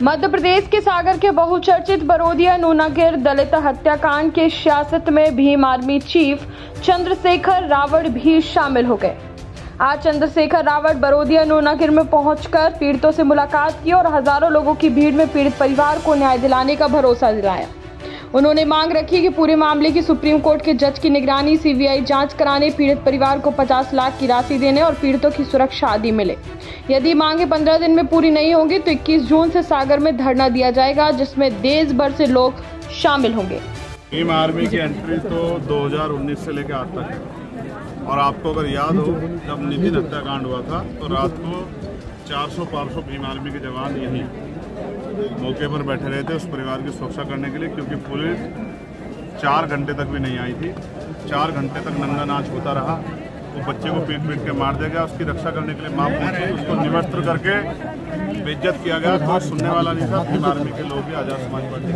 मध्य प्रदेश के सागर के बहुचर्चित बरोदिया नूनागिर दलित हत्याकांड के सियासत में भीम आर्मी चीफ चंद्रशेखर रावत भी शामिल हो गए। आज चंद्रशेखर रावत बरोदिया नूनागिर में पहुंचकर पीड़ितों से मुलाकात की और हजारों लोगों की भीड़ में पीड़ित परिवार को न्याय दिलाने का भरोसा दिलाया। उन्होंने मांग रखी कि पूरे मामले की सुप्रीम कोर्ट के जज की निगरानी सीबीआई जांच कराने, पीड़ित परिवार को 50 लाख की राशि देने और पीड़ितों की सुरक्षा आदि मिले। यदि मांगे 15 दिन में पूरी नहीं होंगी तो 21 जून से सागर में धरना दिया जाएगा, जिसमें देश भर से लोग शामिल होंगे। भीम आर्मी की एंट्री तो 2019 से लेकर आज तक है और आपको अगर याद हो, जब नितिन हत्याकांड हुआ था तो रात को 400-500 भीम आर्मी के जवान यहीं मौके पर बैठे रहे थे उस परिवार की सुरक्षा करने के लिए, क्योंकि पुलिस 4 घंटे तक भी नहीं आई थी। 4 घंटे तक नंगा नाच होता रहा। वो बच्चे को पीट के मार दिया गया, उसकी रक्षा करने के लिए मां पहुंची, उसको निवस्त्र करके बेइज्जत किया गया। कोई सुनने वाला नहीं था। भीम आर्मी के लोग भी आजाद समाज पार्टी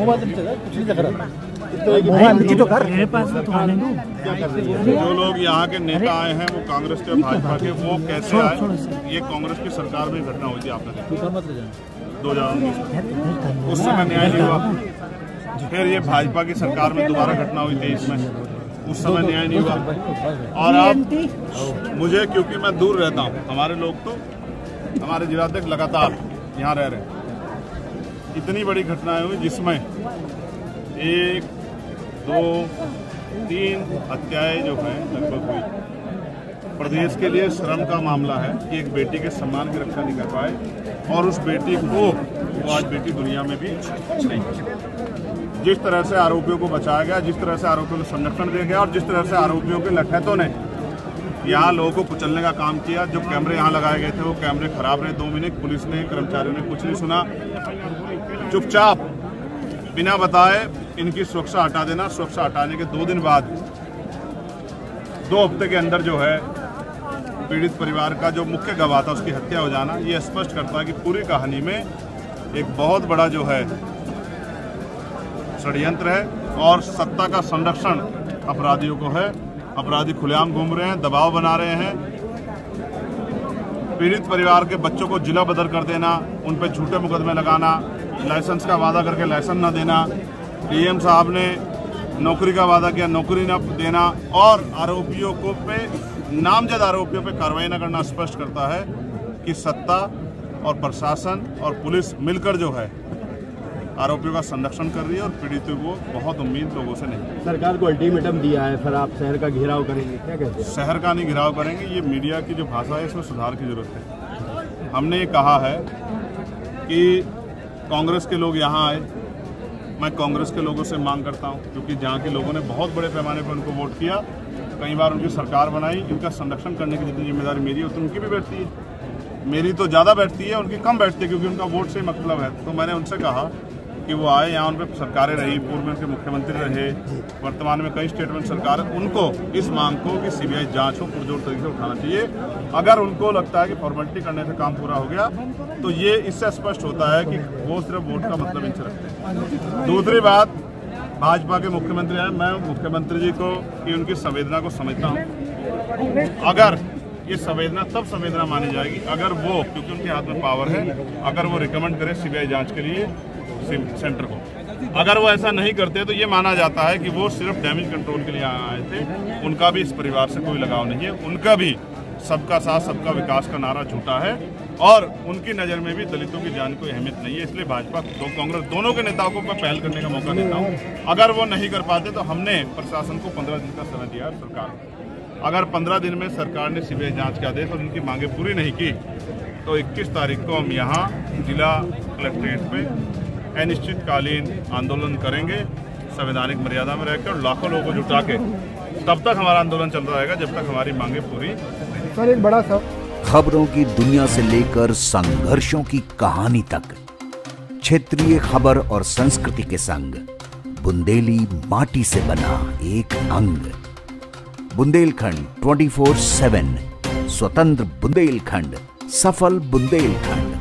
जो लोग यहाँ के नेता आए हैं वो कांग्रेस के भाजपा के, वो कैसे आए? ये कांग्रेस की सरकार में घटना हुई थी, आपने देखा 2019 उस समय न्याय नहीं हुआ। फिर ये भाजपा की सरकार में दोबारा घटना हुई 23 में, उस समय न्याय नहीं हुआ। और अब मुझे, क्योंकि मैं दूर रहता हूँ, हमारे लोग तो हमारे जिलाध्यक्ष लगातार यहाँ रह रहे हैं, इतनी बड़ी घटनाएं हुई जिसमें 1, 2, 3 हत्याएं जो हैं लगभग हुई। प्रदेश के लिए शर्म का मामला है कि एक बेटी के सम्मान की रक्षा नहीं कर पाए और उस बेटी को वो आज बेटी दुनिया में भी नहीं। जिस तरह से आरोपियों को बचाया गया, जिस तरह से आरोपियों को संरक्षण दिया गया और जिस तरह से आरोपियों के लठैतों ने यहाँ लोगों को कुचलने का काम किया। जो कैमरे यहाँ लगाए गए थे वो कैमरे खराब रहे 2 महीने, पुलिस ने, कर्मचारियों ने कुछ नहीं सुना। चुपचाप बिना बताए इनकी सुरक्षा हटा देना। सुरक्षा हटाने के 2 दिन बाद, 2 हफ्ते के अंदर जो है पीड़ित परिवार का जो मुख्य गवाह था उसकी हत्या हो जाना, ये स्पष्ट करता है कि पूरी कहानी में एक बहुत बड़ा जो है षड्यंत्र है और सत्ता का संरक्षण अपराधियों को है। अपराधी खुलेआम घूम रहे हैं, दबाव बना रहे हैं। पीड़ित परिवार के बच्चों को जिला बदल कर देना, उन पर झूठे मुकदमे लगाना, लाइसेंस का वादा करके लाइसेंस न देना, डीएम साहब ने नौकरी का वादा किया, नौकरी न देना और आरोपियों को नामजद आरोपियों पे कार्रवाई न करना स्पष्ट करता है कि सत्ता और प्रशासन और पुलिस मिलकर जो है आरोपियों का संरक्षण कर रही है और पीड़ितों को बहुत उम्मीद लोगों से नहीं। सरकार को अल्टीमेटम दिया है, फिर आप शहर का घेराव करेंगे, क्या कहते हैं? शहर का नहीं घेराव करेंगे। ये मीडिया की जो भाषा है इसमें सुधार की जरूरत है। हमने ये कहा है कि कांग्रेस के लोग यहाँ आए। मैं कांग्रेस के लोगों से मांग करता हूँ, क्योंकि जहाँ के लोगों ने बहुत बड़े पैमाने पर उनको वोट किया, कई बार उनकी सरकार बनाई, इनका संरक्षण करने की जितनी जिम्मेदारी मेरी है उतनी उनकी भी बैठती है। मेरी तो ज़्यादा बैठती है, उनकी कम बैठती है, क्योंकि उनका वोट से मतलब है। तो मैंने उनसे कहा कि वो आए, यहाँ उन पर सरकारें रही, पूर्व में उनके मुख्यमंत्री रहे, वर्तमान में कई स्टेट में सरकार, उनको इस मांग को कि सीबीआई जांच हो पुरजोर तरीके से उठाना चाहिए। अगर उनको लगता है कि फॉर्मेलिटी करने से काम पूरा हो गया तो ये इससे स्पष्ट होता है कि वो सिर्फ वोट का मतलब इनसे रखते हैं। दूसरी बात, भाजपा के मुख्यमंत्री हैं, मैं मुख्यमंत्री जी को की उनकी संवेदना को समझता हूँ। अगर ये संवेदना तब संवेदना मानी जाएगी अगर वो, क्योंकि उनके हाथ में पावर है, अगर वो रिकमेंड करे सीबीआई जांच के लिए सेंटर को। अगर वो ऐसा नहीं करते तो ये माना जाता है कि वो सिर्फ डैमेज कंट्रोल के लिए आए थे। उनका भी इस परिवार से कोई लगाव नहीं है, उनका भी सबका साथ सबका विकास का नारा झूठा है और उनकी नज़र में भी दलितों की जान कोई अहमियत नहीं है। इसलिए भाजपा तो कांग्रेस दोनों के नेताओं को मैं पहल करने का मौका देता हूँ। अगर वो नहीं कर पाते तो हमने प्रशासन को 15 दिन का समय दिया है सरकार। अगर 15 दिन में सरकार ने सीबीआई जांच के आदेश और उनकी मांगे पूरी नहीं की तो 21 तारीख को हम यहाँ जिला कलेक्ट्रेट में अनिश्चितकालीन आंदोलन करेंगे, संवैधानिक मर्यादा में रहकर लाखों लोगों को जुटा के। तब तक हमारा आंदोलन चल रहा रहेगा जब तक हमारी मांगे पूरी। सर, एक बड़ा सा खबरों की दुनिया से लेकर संघर्षों की कहानी तक, क्षेत्रीय खबर और संस्कृति के संग बुंदेली माटी से बना एक अंग। बुंदेलखंड 24/7, स्वतंत्र बुंदेलखंड, सफल बुंदेलखंड।